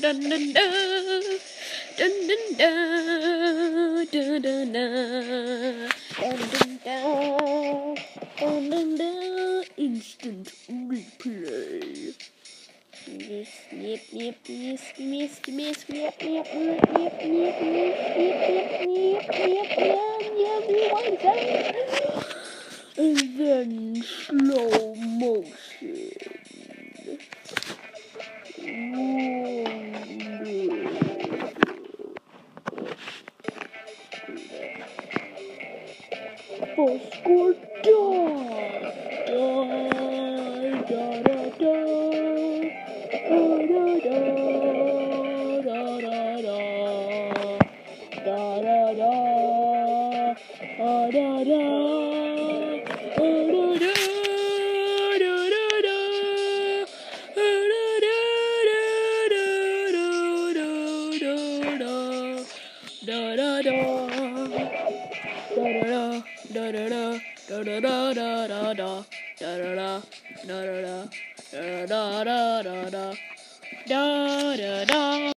Instant replay. And then slow motion. Fus Ro da da da da da da da da da da da da da da da.